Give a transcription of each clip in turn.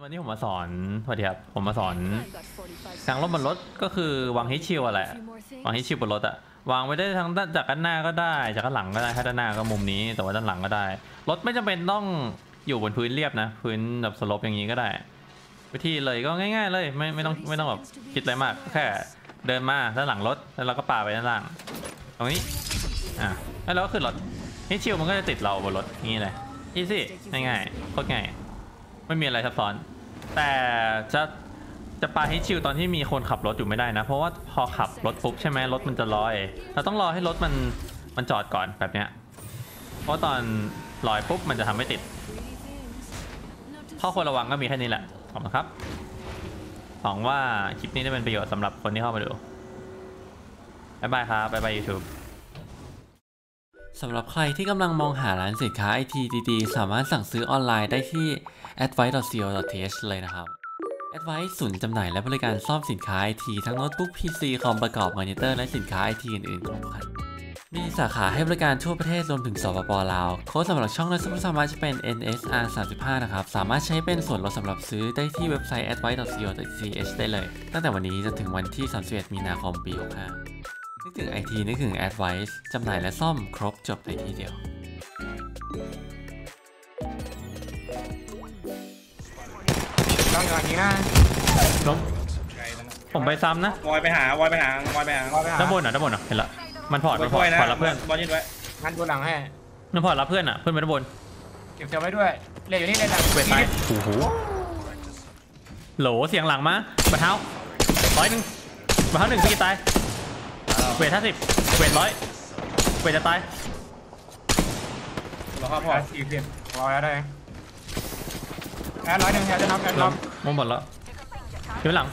วันนี้ผมมาสอนสวัสดีครับผมมาสอนทางรถบนรถก็คือวางฮิตชิลอะไรวางฮิตชิลบนรถอะวางไว้ได้ทั้งจากด้านหน้าก็ได้จากด้านหลังก็ได้ถ้าด้านหน้าก็มุมนี้แต่ว่าด้านหลังก็ได้รถไม่จำเป็นต้องอยู่บนพื้นเรียบนะพื้นแบบสโลปอย่างนี้ก็ได้วิธีเลยก็ง่ายๆเลยไม่ต้องแบบคิดอะไรมากแค่เดินมาด้านหลังรถแล้วเราก็ป่าไปด้านล่างตรงนี้แล้วเราก็ขึ้นรถฮิตชิลมันก็จะติดเราบนรถนี่เลยอีซี่ง่ายๆโคตรง่ายไม่มีอะไรซับซ้อนแต่จะปาฮิตชิลตอนที่มีคนขับรถอยู่ไม่ได้นะเพราะว่าพอขับรถปุ๊บใช่ไหมรถมันจะลอยเราต้องรอให้รถมันจอดก่อนแบบเนี้ยเพราะตอนลอยปุ๊บมันจะทำไม่ติดข้อควรระวังก็มีแค่นี้แหละขอบคุณครับหวังว่าคลิปนี้ได้เป็นประโยชน์สำหรับคนที่เข้ามาดูบ๊ายบายครับบ๊ายบาย YouTubeสำหรับใครที่กำลังมองหาร้านสินค้าไอทีดีๆสามารถสั่งซื้อออนไลน์ได้ที่ advice.co.th เลยนะครับ Advice ศูนย์จำหน่ายและบริการซ่อมสินค้าไอทีทั้งโน้ตบุ๊ก PC คอมประกอบมอนิเตอร์และสินค้าไอทีอื่นๆครบครันมีสาขาให้บริการทั่วประเทศรวมถึงสปป.ลาวโค้ดสำหรับช่องและซุปเปอร์สมาร์ทจะเป็น NSR35 นะครับสามารถใช้เป็นส่วนลดสำหรับซื้อได้ที่เว็บไซต์ advice.co.th ได้เลยตั้งแต่วันนี้จนถึงวันที่31มีนาคมปี65นึกถึง IT นึกถึง Advice จำหน่ายและซ่อมครบจบในที่เดียวต้องอย่างนี้นะล้มผมไปซ้ำนะวอยไปหาด้านบนเหรอเห็นละมันพอร์ตรับเพื่อนบอลยืนไว้งั้นดูหลังให้มันพอร์ตรับเพื่อนอ่ะเพื่อนไปด้านบนเก็บเซลไว้ด้วยเล่นอยู่นี่เล่นหลังเวทตายโอ้โหโหลเสียงหลังมาบัตรเท้า100บัตรเท้า1พี่ตายเวท50เวท100เวทจะตายรอครับพอ 40รอแล้วได้แอร์100แอร์จะน็อกมองหมดแล้วอยู่หลัง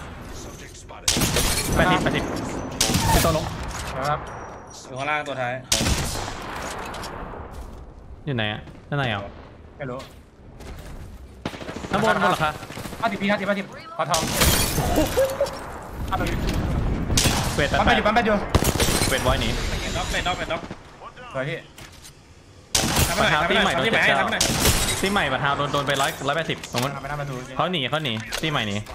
80เป็นตัวลงครับอยู่ข้างล่างตัวท้ายอยู่ไหนอ่ะด้านในเหรอไม่รู้ด้านบนเหรอคะ 50ขอทองเวทปั๊มไปอยู่เวทไว้หนีน็อกสวยพี่บัตรเท้าตีใหม่โดน7ตีใหม่บัตรเท้าโดนไป180ตรงนั้นเขาหนีตีใหม่หนี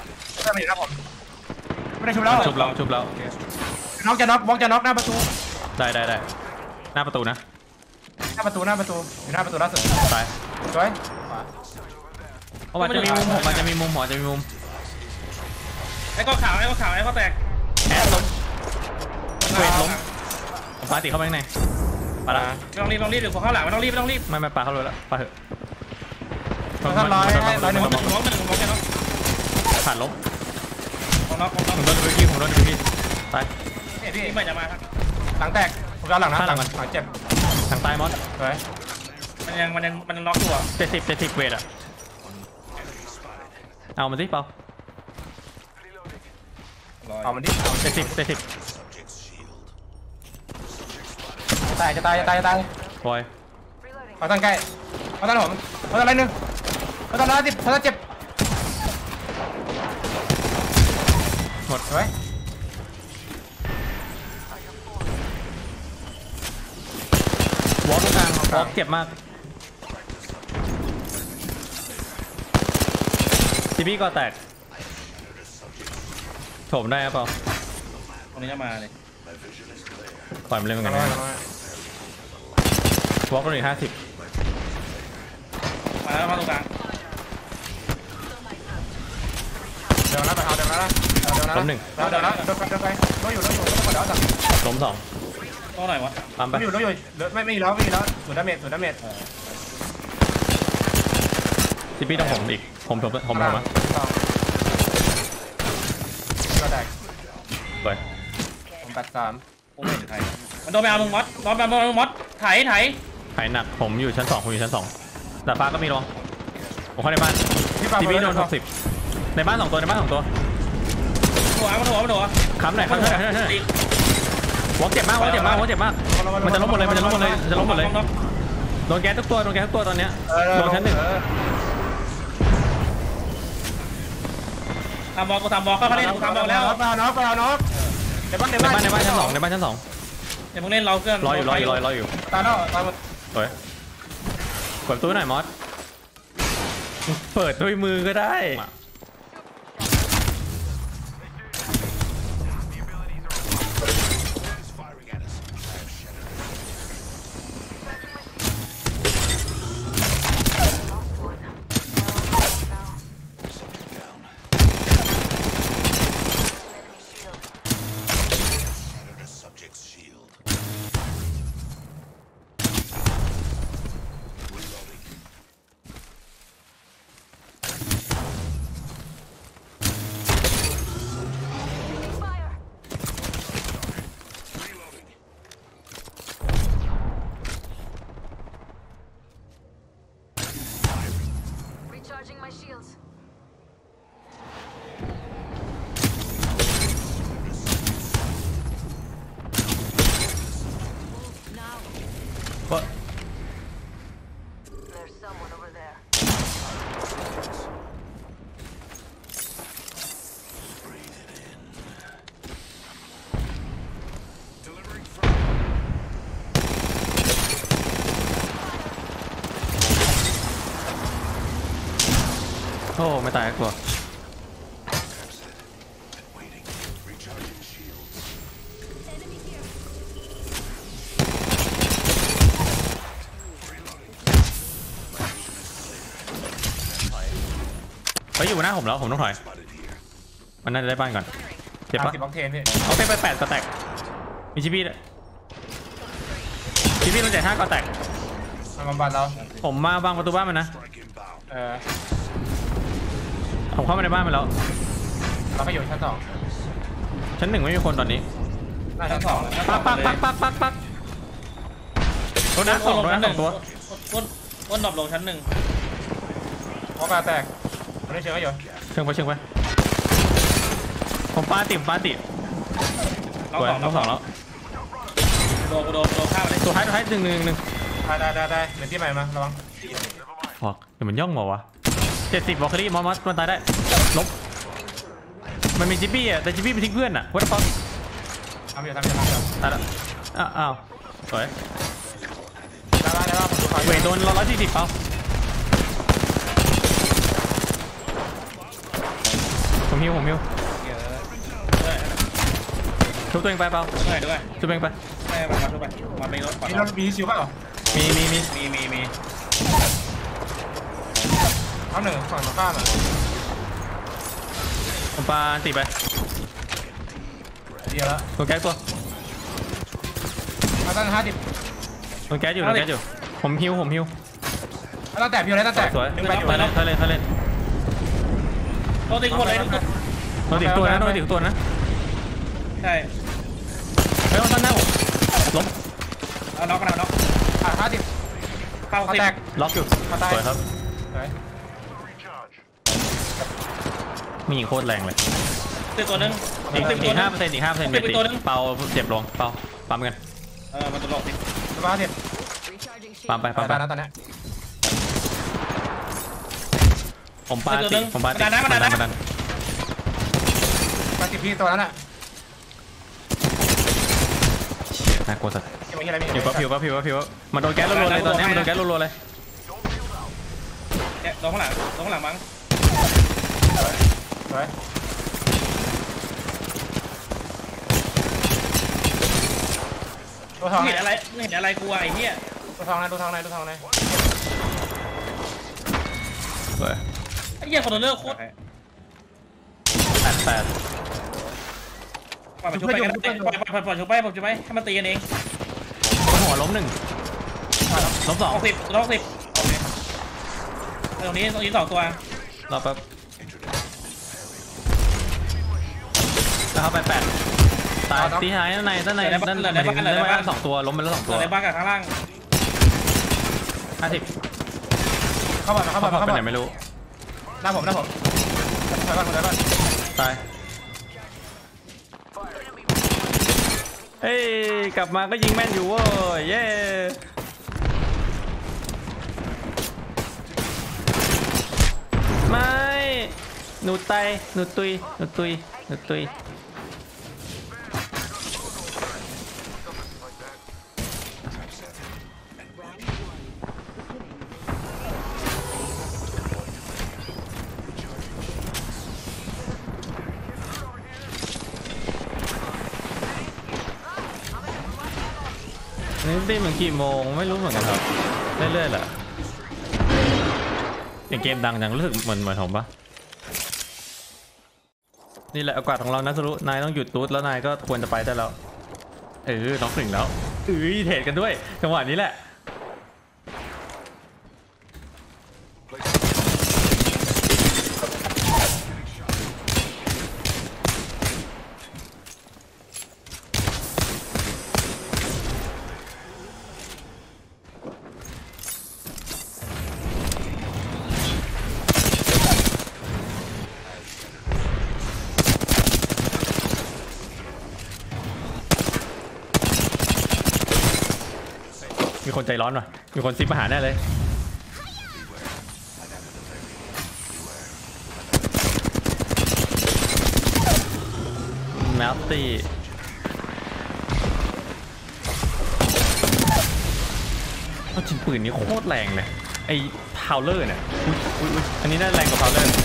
ไม่ได้ชุบแล้วชุบแล้วน็อกจะน็อกจะน็อกหน้าประตูได้หน้าประตูนะหน้าประตูอยู่หน้าประตูล่าสุดตายสวยเพราะมันจะมีมุมไอ้ก็ขาวไอ้ก็แตกแอดล้มเวทล้มปาติเข้าไปข้างในปาละไม่ต้องรีบเดี๋ยวผมเข้าหลังไม่ต้องรีบไม่ปาเข้าเลยแล้วปาเถอะ 100 น้องผ่านล้มผมโดนพี่ตายพี่ไม่จะมาครับหลังแตกผมจะหลังนะหลังเจ็บทางใต้มอสสวยมันล็อกตัว 70เวทอะเอามันสิเปล่าเอามันดิ 70 จะตายบอยเอาตั้งใกล้เอาตั้งผมเอาตั้งอะไรนึงเอาตั้ง50เขาจะเจ็บหมดไว้วอล์กตรงกลางวอล์กเจ็บมากทีพี่ก็แตกโถมได้เปล่าตรงนี้จะมาเลยปล่อยมันเล่นเหมือนกันนะวอล์กก็เลย50 มาแล้วมาตรงกลางเดี๋ยวนะไปเอาเดี๋ยวนะล้ม1 เดี๋ยวไปล้มอยู่ล้ม 2 ต้องไหนวะปั๊มไปล้มอยู่ไม่มีแล้วศูนย์ดาเมจทีพี่ต้องผมอีกผมมั้ยก็แตกไปผม83 ผมไม่เห็นใครมันโดนไปเอามึงมอสไถหนักผมอยู่ชั้น2แต่ฟ้าก็มีรองผมเข้าในบ้านทีพี่โดน60ในบ้าน2ตัวหัวค้ำหน่อยวอล์กเจ็บมากมันจะล้มหมดเลยโดนแก๊สทุกตัวตอนเนี้ยโดนชั้น1 ทำบอลก็เขาเล่นทำบอลแล้วน็อกในบ้านชั้น2 เดี๋ยวมึงเล่นเราเครื่องรออยู่ตายสวยเปิดตู้หน่อยมอสเปิดด้วยมือก็ได้อ้ไม่ตายกลัวไปอยู่หน้าผมแล้วผมต้องถอยมันน่าจะได้บ้านก่อนเจ็บปะ 10 บล็อกเทนพี่เอาไป8ก็แตกมีชิบี้ด้วยชิบี้ต้องจ่าย5ก็แตกมันบำบัดเราผมมาบังประตูบ้านมันนะ ผมเข้ามาในบ้านมันแล้วเราก็อยู่ชั้นชั้น 1ไม่มีคนตอนนี้ 2หน้าชั้น 2 ชั้นปักโดนนัดสองตัวอ้นดรอปลงชั้น 1 บล็อกกาแตกมันได้เชิงก็อยู่เชิงไปผมปาติดล็อกสวยสองล็อกสองแล้วโดนฆ่าไปเลยตัวท้ายหนึ่งได้เหลือที่ใหม่มาระวังพอกเดี๋ยวมันย่องมาวะ70บล็อกเคอรี่มอสมันตายได้ลบมันมีจิบบี้อ่ะแต่จิบบี้ไปทิ้งเพื่อนอ่ะวัดฟังทำอยู่ตายแล้วอ้าวสวยได้ผมดูไฟเวทโดน140เปล่าผมฮิวทุบตัวเองไปเปล่าด้วยทุบตัวเองไปให้มาทุบไปมาไม่รถมีรถมีชิวป่ะเหรอมีเอาหนึ่งฝั่งตรงข้ามอ่ะผมปาติไปเดียวแล้วตัวแก๊สตัวเอาตั้ง50 ตัวแก๊สอยู่ผมฮิวเอาตั้งแต่พี่อะไรตั้งแต่สวยดึงไปอยู่เล่นโดนตีคนเลยโดนติดตัวนะใช่เฮ้ยมันตั้งหน้าผมล้มเอาน็อกกันเอาน็อก 50 เข้าเอาสิแตกล็อกอยู่มาตายสวยครับสวยมียิงโคตรแรงเลยตีตัวนึงอีก5%เมตรเปาเจ็บลงเปาปั๊มกันมันตัวหลอกสิสบายสิปั๊มไปตายแล้วตอนนี้ผมปาติมันดันมา10พี่ตัวนั้นอ่ะน่ากลัวสัสยังไม่ใช่อะไรมีผิวมันโดนแก๊สรัวๆเลยตอนนี้มันโดนแก๊สรัวๆเลยเนี่ยลงข้างหลังมั้งสวยตัวทองเห็นอะไรกูไอ้เหี้ยตัวทองไหนสวยไอ้เหี้ยคอนโทรลเลอร์โคตร 8 ปล่อยมันชุบไปกันปล่อยชุบไปให้มันตีกันเองหัวล้ม1ล้ม2 60โอเคตรงนี้2 ตัวรอแป๊บแล้วเข้าไป8ตายตีหายด้านในได้บ้าน2ตัวล้มไปแล้ว2ตัวในบ้านกับข้างล่าง 50 เข้าบ่อนไปไหนไม่รู้หน้าผมถอยก่อนตายเฮ้ยกลับมาก็ยิงแม่นอยู่เว้ยเย้ไม่หนูตายหนูตุยนี่ตีเหมือนกี่โมงไม่รู้เหมือนกันครับเรื่อยๆแหละอย่างเกมดังจังรู้สึกเหมือนผมปะนี่แหละโอกาสของเรานะสรุนายต้องหยุดตูดแล้วนายก็ควรจะไปได้แล้วน้องถึงแล้วเทรดกันด้วยจังหวะนี้แหละมีคนใจร้อนว่ะมีคนซิปมาหาแน่เลยแมวตี้เอาจริงปืนนี้โคตรแรงเลยไอ้ทาวเลอร์เนี่ยอุ๊ยอันนี้น่าแรงกว่าพาวเลอร์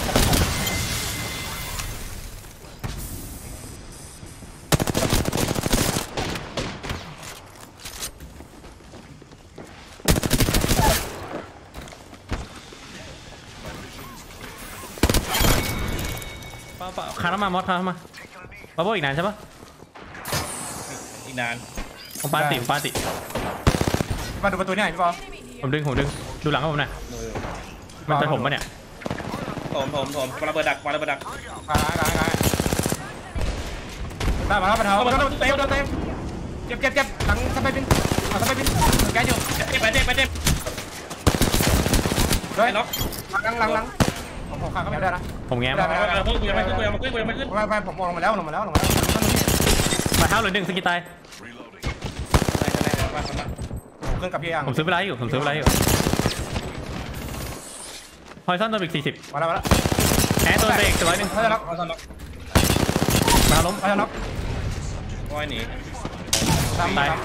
เปล่าคาร์มามอสคาร์มาบับเบิ้ลอีกนานใช่ปะอีกนานผมปาติมาดูประตูนี่หน่อยพี่บอลผมดึงดูหลังให้ผมหน่อยมันจะผมปะเนี่ยผมปาระเบิดดักได้มาแล้วปะเท้าโดนเต็มเจ็บหลังสไปบินสไปบินแกอยู่ไปเจ็บด้วยล็อกหลังผมขาก็ไม่ได้นะผมแง้มกูยังไม่ขึ้นไปผมมองลงมาแล้วมาเท้าเหลือ1สกิลตายผมขึ้นกับพี่ยังผมซื้อไปไลฟ์อยู่พอยซันตัวอีก40 มาแล้วแอร์ตัวเบรกตัวนึงเขาจะล็อกมาล้มเขาจะล็อกก้อยหนีตาย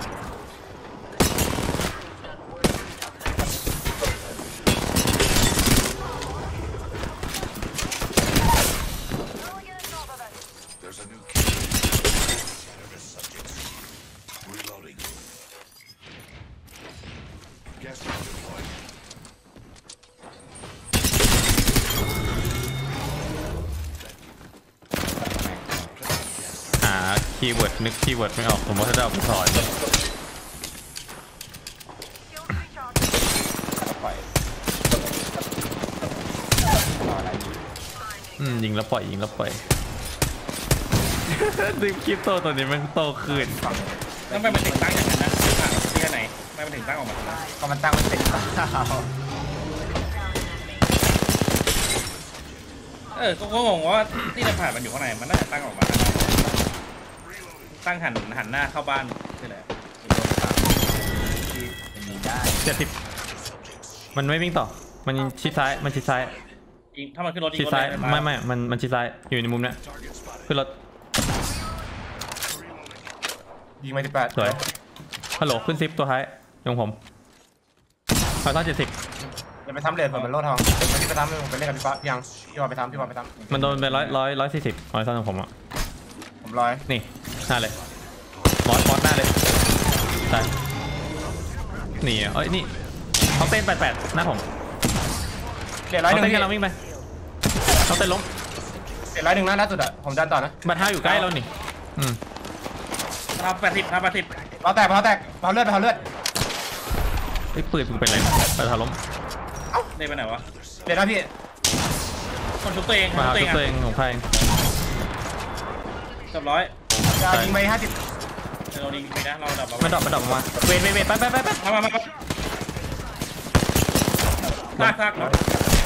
คีย์เวิร์ดนึกคีย์เวิร์ดไม่ออกผมว่าจะเอาไปสอนยิงแล้วปล่อยดึงคลิปโตตัวนี้มันโตขึ้นแล้วไม่ถึงตั้งอย่างนั้นนะที่ไหนไม่ถึงตั้งออกมาก็มันตั้งมันติดก็งงว่าที่เราผ่านมันอยู่ข้างในมันน่าจะตั้งออกมาตั้งหันหน้าเข้าบ้านคืออะไร 70มันไม่วิ่งต่อมันชิดซ้ายถ้ามันขึ้นรถชิดซ้ายไม่มันชิดซ้ายอยู่ในมุมเนี้ยขึ้นรถยิงไป18 สวยฮัลโหลขึ้นซิปตัวท้ายยงผมพอยซัน70 อย่าไปทำเลนผมเป็นโล่ทองพี่ไปทำเลยผมไปเล่นกับพี่ฟ้ายังพี่บอลไปทำมันโดนไป140พอยซันของผมอ่ะผมร้อยนี่หน้าเลยมอสหน้าเลยใช่นี่เอ้ยนี่เขาเต้น88หน้าผมเดี๋ยวร้อยหนึ่งเต้นกันเราวิ่งไปเขาเต้นล้มเดี๋ยวร้อยหนึ่งนะล่าสุดอ่ะผมดันต่อนะบัตรห้าอยู่ใกล้เรานี่ทำ80 เราแตกเผาเลือดไอ้ปืนเป็นอะไรบัตรห้าล้มได้ไปไหนวะเดี๋ยวนะพี่คนชุบตัวเองมาชุบตัวเองของใครเรียบร้อยจะยิงไป50 เราดีไปนะเราดับมันดรอปมาเวทไปมาซากลง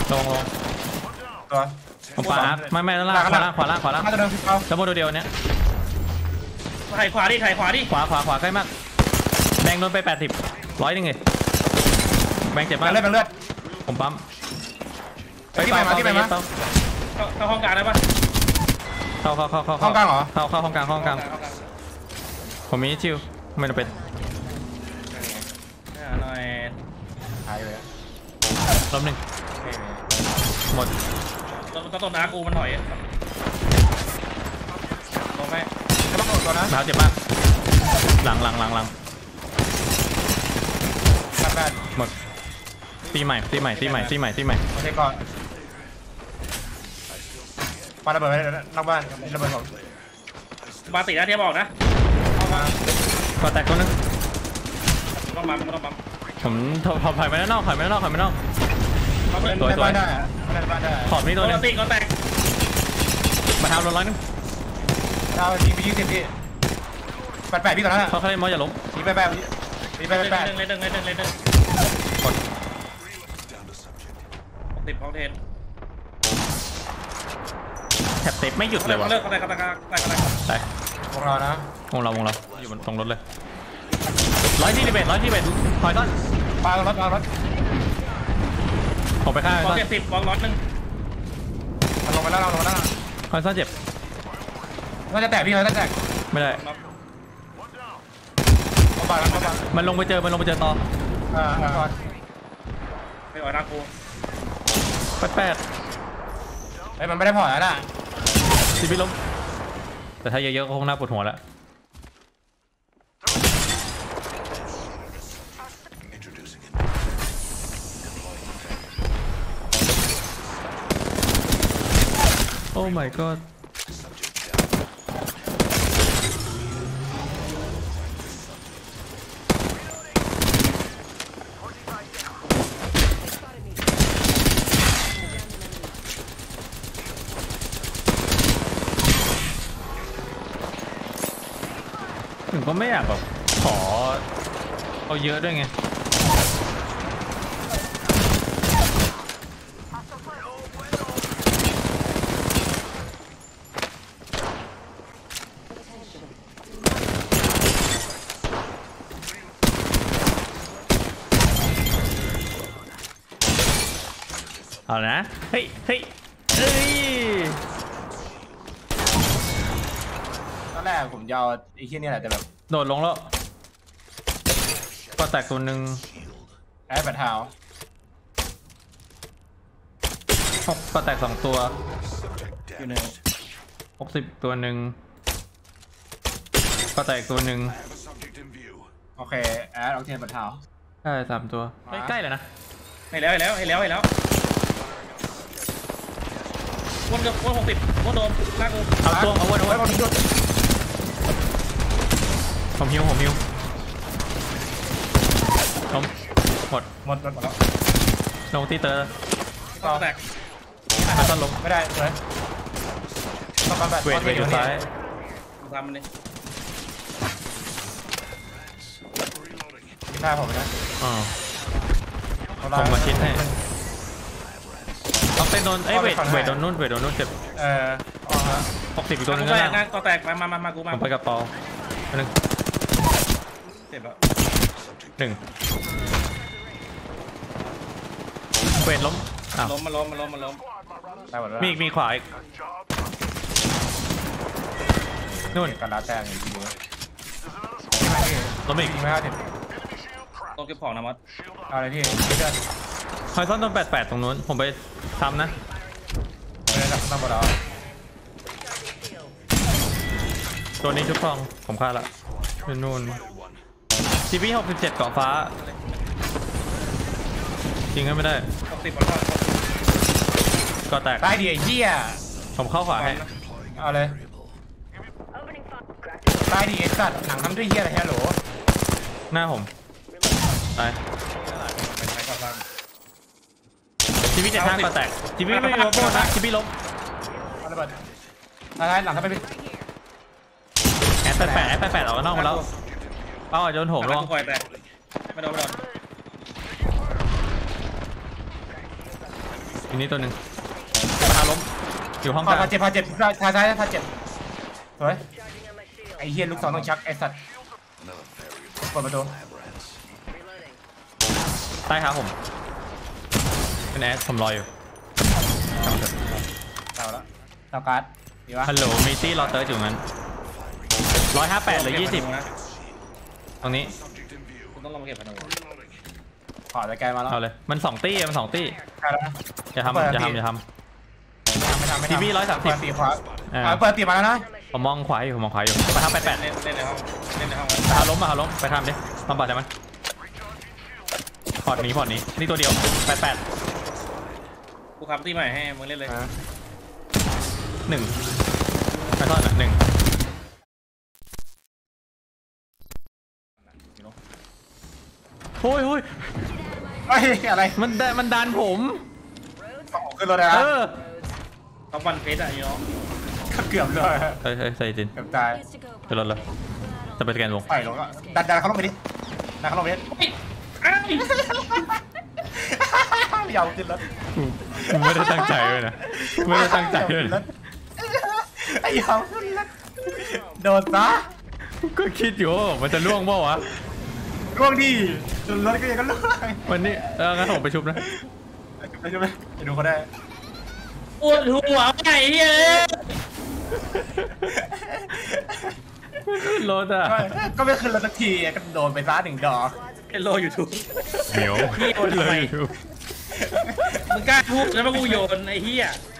ตัวผมขวาไม่ด้านล่างขวาล่างมาตัวเดิมพี่เขาจะโมเดลเนี้ยถ่ายขวาดิขวาใกล้มากแบงโดนไป80 100นึงไงแบงเจ็บมากเลือดผมปั๊มที่ไปมาเข้าห้องกลางได้ปะเข้าห้องกลางเหรอเข้าห้องกลางผมมีชิวไม่ต้องเป็นหน่อยหายเลยรอบหนึ่งหมดต้นน้ากูมันหน่อยลงไปจะต้องโดนตัวนะเท้าเจ็บมากหลังหมดตีใหม่โอเคก่อนปาระเบิดไวนอกบ้านระเบิดผมมาติดนะเทียบบอกนะก็แตกคนนึงต้องปั๊มผมถอยไปด้านนอกสวยบ้านได้ขอบนี้ตัวนึงติดก็แตกมาเท้า100นึงเรายิงไป20พี่8พี่ก่อนนะเขาเล่นมออย่าล้มยิงไป8 เลยดึงกดติดพองเทนแท็บเตปไม่หยุดเลยวะเลิกเขาไปพวกเรานะวงเราอยู่บนตรงรถเลย141พอยต้นปารถผมไปฆ่าบอล70บอลล็อตนึงมันลงไปแล้วพอยต้นเจ็บเราจะแตกพี่เราจะแตกไม่ได้เข้าบ้านมันลงไปเจอต่อก่อนไปไม่เอาหน้ากูแปดเฮ้ยมันไม่ได้พอแล้วน่ะทีพีล้มแต่ถ้าเยอะๆก็คงน่าปวดหัวแล้วโอ้ my god ถึงก็ไม่อยากแบบขอเอาเยอะด้วยไงเอานะเฮ้ยเฮ้ยเฮ้ยตอนแรกผมยาวไอ้เหี้ยนี่แหละแต่แบบโดดลงแล้วก็แตกตัวหนึ่งแอดแปดเท้าก็แตก2ตัวอยู่ใน 60ตัวหนึ่งก็แตกตัวหนึ่งโอเคแอดออกเทนแปดเท้าใช่3ตัวใกล้ๆเลยนะให้แล้ววน60วนโดนหน้ากูเอาตัวเอาวนเอาไว้วนบอลทิ้งด้วยผมฮิวล้มหมดหมดแล้วลงที่เตอร์ต่อแตกมาต้นล้มไม่ได้เลยต้องการแบบเวทอยู่ซ้ายทำมันเลยที่ท่าผมนะอ๋อผมมาชิดให้ต้องเป็นโดนเวทโดนนู่นเจ็บอ๋อฮะ 60อีกตัวหนึงต่ก็อแตล่าก งต่อแตกมากูผมามไปกับปออันหนึ่งเจ็บแล้วเวทล้มอ้าวล้มมาล้มได้หมดแล้วมีขวาอีกนู่นการล้าแต้มอย่างนี้ล้มอีกจริงไหมครับทีต้องเก็บของนะมอสเอาเลยพี่ไม่เกินหอยซ่อนต้น88ตรงนู้นผมไปซ้ำนะไม่ได้ต้องหมดแล้วตัวนี้ชุดทองผมฆ่าละเป็นนู่นทีพี67เกาะฟ้าจริงก็ไม่ได้ 60บอลทอดก็แตกได้ดีไอ้เหี้ยผมเข้าขวาให้เอาเลยได้ดีไอ้สัตว์หนังทำด้วยเหี้ยอะไรแฮะโหลหน้าผมไปเป็นไปก่อนบ้างทีพี75ก็แตกทีพีไม่มีโบนะทีพีล้มเอาระเบิดอะไรหลังทำไปเป็นแอด88ออกนอกมาแล้วเป้าอาจจะโดนโถมลงกูคอยแตกไม่โดนทีนี้ตัวหนึ่งพาล้มอยู่ห้องกลางพาเจ็บทาซ้ายพาเจ็บเฮ้ยไอ้เหี้ยลูกสองต้องชักไอ้สัตว์เปิดประตูใต้ขาผมเป็นแอดผมรออยู่เอาละเตาการ์ดดีวะฮัลโหลมีตี้รอเติร์ดอยู่งั้น158หรือ20 นะตรงนี้คุณต้องลงมาเก็บพนุขอตะแกรงมาแล้วเอาเลยมัน2ตี้ใช่แล้วนะอย่าทำไม่ทำทีวี130 เปิดตีขวาเปิดตีมาแล้วนะผมมองขวาอยู่มาทำ88 เล่นในห้องมาล้มไปทำดิทำบัตรได้มั้ยพอร์ตนี้นี่ตัวเดียว88 กูคับตีใหม่ให้มึงเล่นเลย 1ไปทอดอ่ะ1โอ้ยเฮ้ยอะไรมันดันผมขึ้นรถเลยนะท็อปวันเฟสอ่ะยูโน่เกือบเลยเฮ้ยใส่จินเกือบตายไปรถเลยจะไปสแกนวงไปลงก็ดันเขาลงไปดิดันเขาลงไปดิยาวขึ้นรถไม่ได้ตั้งใจเลยนะไม่ได้ตั้งใจเลยไอ้ยาวขึ้นรถโดนซะก็คิดอยู่ว่ามันจะล่วงเปล่าวะร่วงดีจนรถก็ยังก็ล่วงวันนี้งั้นผมไปชุบนะไปช่วยไปดูเขาได้ปวดหัวไอ้เหี้ยรถอ่ะก็ไม่ขึ้นรถสักทีก็โดนไปซ่า1 ดอกเป็นโลยูทูบเหนียวเลยมึงกล้าพูดแล้วว่ากูโยนไอ้เหี้ย